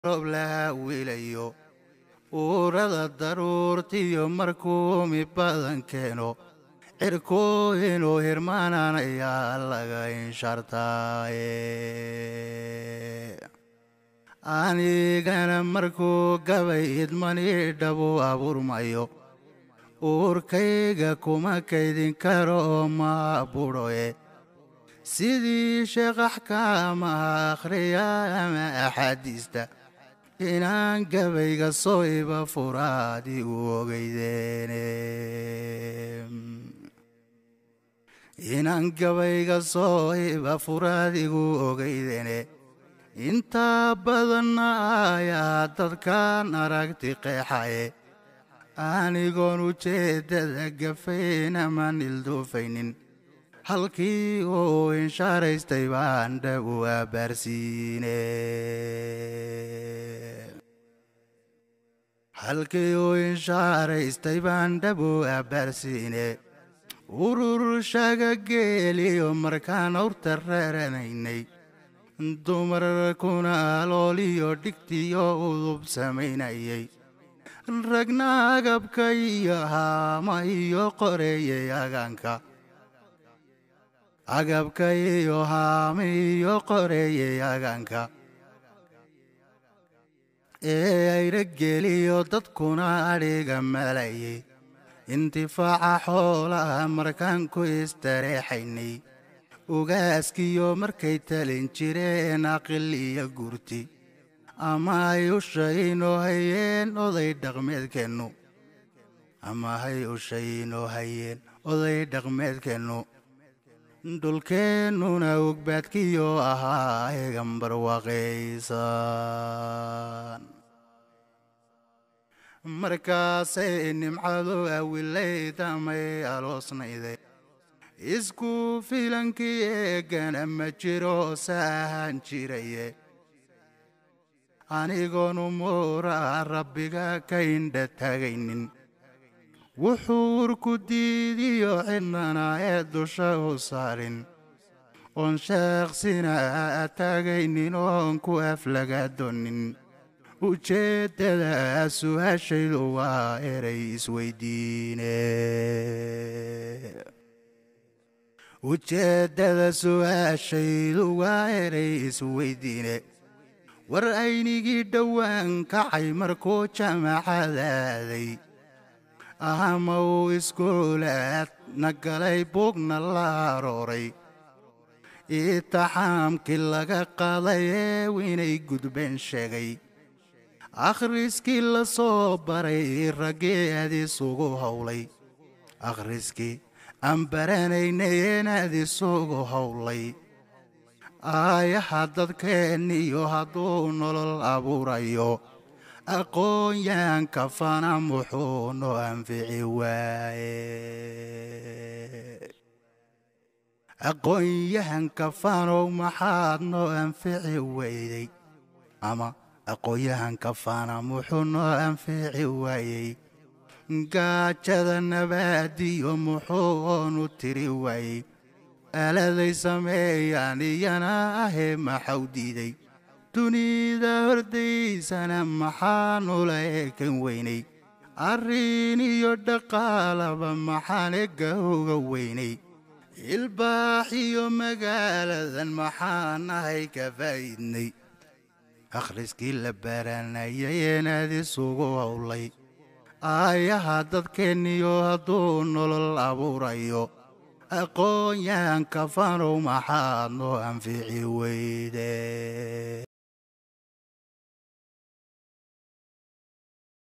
roob la wiilayo uurada daruurtiyo markuu mi badan keeno cirku inuu hirmaanaya laga inshartaaye anigana markuu gabay idmani dhabu abuurmayo uurkayga kuma kaydin karo ma buroye sidii sheekh axkaama akhriya ama axaadiista inaan gabayga soo iba furaadi u ogeydeene inaan gabayga soo iba furaadigu ogeydeene inta badanna ayaa dadkan aragti qeexaye anigoon ujeedada gafayn ama nilduufaynin halkii uu inshaaraystay baan dhab u abaarsiine halkii uu inshaaraystay baan dhab u abaarsiine urur shagageeliyo markaan awrta reeranaynay dumarkuna alooliyo dhigtiyo udub samaynayay ragna agabka iyo haama iyo qoreeyay agaanka agabka iyo haama iyo qoreeyay agaanka ayrageliyo dadkuna adhiga malayay intifaaca xoolaha markaan ku istareexaynay ugaaskiyo markay talin jireen aqil iyo gurti ama hay ushaynoo hayeen oday dhaqmeedkeennu ama hay ushaynoo hayeen oday dhaqmeedkeennu dhulkeennuna ogbaadkiyo ahaa eegan barwaaqaysan markaasay nimcadu awilay damay aloosnayday isku filankii eegana ma jiro saahan jiraye anigoon umuura rabbiga ka indha taagaynin wuxuu urku diidiyo cidnana ee dusha u saarin oon sheekhsina taagaynin oon ku aflagaadonin ujeeddada su'aashaydu waa eray isweydiine ujeeddada su'aashaydu waa eray isweydiine war aynigii dhowaan kacay markuu jaamacadaaday ama uu iskuulaad na galay buugna la arooray itaxaamkii laga qaaday ee inay gudbeen sheegay akhriskii la soo baray raggii aad isugu howlay akhriskii aan baranaynay inaad isugu howlay aayaha dadkeenniyo hadduu nolol abuurayo aqoonyahanka fana muxuu noo anfici waaye aqoonyahanka fanow maxaad noo anfici weyday ama aqoonyahanka fana muxuu noo anfici waayey gaajada nabaadiyo muxuu oonu tiri waayey aladay sameeyaan iyana ahee maxau diiday dunida hordaysana maxaanula eekan weynay arrin iyo dhaqaalaba maxaan egahowga weynay ilbaax iyo magaaladan maxaan ahay ka faa'iidnay akhriskii la baranayay inaad isugu howlay aayaha dadkeenniyo hadduu nolol abuurayo aqoonyahanka fanow maxaad noo anfici weyde